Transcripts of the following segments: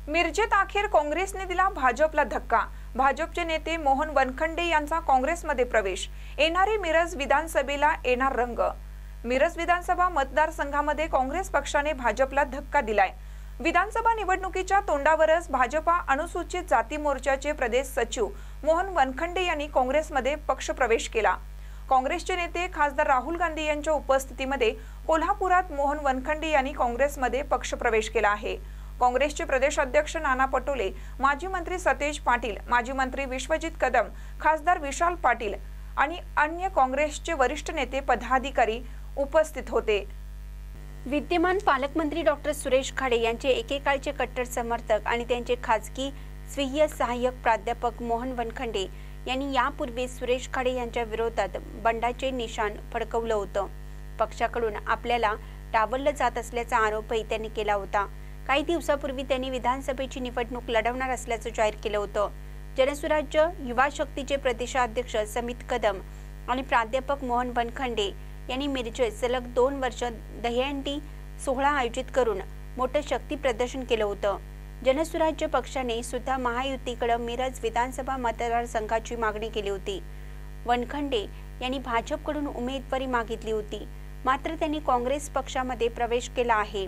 मिरजेत अखेर काँग्रेसने दिला भाजपला धक्का। भाजपचे नेते मोहन वनखंडे यांचा काँग्रेसमध्ये प्रवेश। येणारी मिरज विधानसभेला येणार रंग। मिरज विधानसभा मतदारसंघामध्ये काँग्रेस पक्षाने भाजपला धक्का दिलाय। विधानसभा निवडणुकीच्या तोंडावरच भाजपा अनुसूचित जाती मोर्चाचे प्रदेश सचिव मोहन वनखंडे यांनी काँग्रेसमध्ये पक्षप्रवेश केला। काँग्रेसचे नेते खासदार राहुल गांधी यांच्या उपस्थितीमध्ये कोल्हापुरात मोहन वनखंडे यांनी काँग्रेसमध्ये पक्षप्रवेश केला आहे। काँग्रेसचे प्रदेश अध्यक्ष नाना पटोले, माजी मंत्री सतेज पाटील, माजी मंत्री विश्वजित कदम, खासदार विशाल पाटील आणि अन्य काँग्रेसचे वरिष्ठ नेते पदाधिकारी उपस्थित होते। विद्यमान पालकमंत्री डॉक्टर सुरेश खाडे यांचे एकेकाळचे कट्टर समर्थक आणि त्यांचे खासगी स्वीय सहाय्यक प्राध्यापक मोहन वनखंडे यांनी यापूर्वी सुरेश खाडे यांच्या विरोधात बंडाचे निशाण फडकवलं होतं। पक्षाकडून आपल्याला डावललं जात असल्याचा आरोपही त्यांनी केला होता। काही दिवसापूर्वी त्यांनी विधानसभेची निवडणूक लढवणार असल्याचं जाहीर केलं होतं। जनसुराज्य युवा शक्तीचे प्रदेशाध्यक्ष समित कदम आणि प्राध्यापक मोहन वनखंडे यांनी मिरजेत सलग 2 वर्ष दहीहंडी सोहळा आयोजित करून मोठं शक्ती प्रदर्शन केलं होतं। जनसुराज्य पक्षाने सुद्धा महायुतीकडे मिरज विधानसभा मतदारसंघाची मागणी केली होती। वनखंडे यांनी भाजपकडून उमेदवारी मागितली होती, मात्र त्यांनी काँग्रेस पक्षामध्ये प्रवेश केला आहे।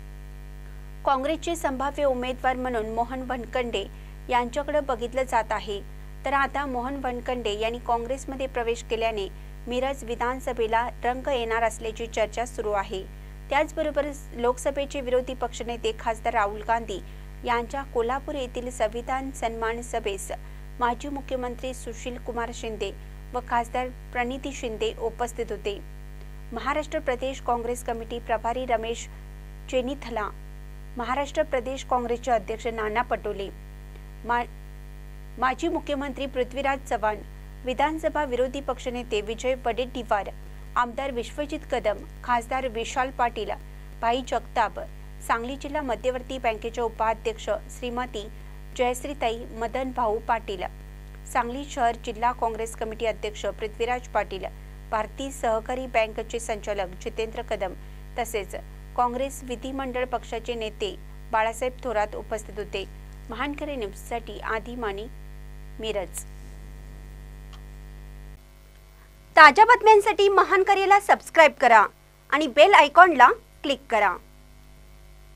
काँग्रेसचे संभाव्य उमेदवार म्हणून मोहन वनखंडे यांच्याकडे बघितलं जात आहे। तर आता मोहन वनखंडे यांनी काँग्रेसमध्ये प्रवेश केल्याने मिरज विधानसभेला रंग येणार असल्याची चर्चा सुरू आहे। त्याचबरोबर लोकसभेचे विरोधी पक्षनेते खासदार राहुल गांधी यांच्या कोल्हापूर येथील संविधान सन्मान सभेस माजी मुख्यमंत्री सुशील कुमार शिंदे व खासदार प्रणिती शिंदे उपस्थित होते। महाराष्ट्र प्रदेश काँग्रेस कमिटी प्रभारी रमेश चेनिथला, महाराष्ट्र प्रदेश काँग्रेसचे अध्यक्ष नाना पटोले, माजी मुख्यमंत्री पृथ्वीराज चव्हाण, विधानसभा विरोधी पक्षनेते विजय वडेट्टीवार, आमदार विश्वजित कदम, खासदार विशाल पाटील, भाई जगताप, सांगली जिल्हा मध्यवर्ती बँकेच्या उपाध्यक्ष श्रीमती जयश्रीताई मदन भाऊ पाटील, सांगली शहर जिल्हा काँग्रेस कमिटी अध्यक्ष पृथ्वीराज पाटील, भारतीय सहकारी बँकेचे संचालक जितेंद्र कदम तसेच काँग्रेस विधिमंडळ पक्षाचे नेते बाळासाहेब थोरात उपस्थित होते। महानकरी न्यूजसाठी आदी मानी, मिरज। ताज्या बातम्यांसाठी महानकरीला सबस्क्राइब करा आणि बेल आयकॉनला क्लिक करा।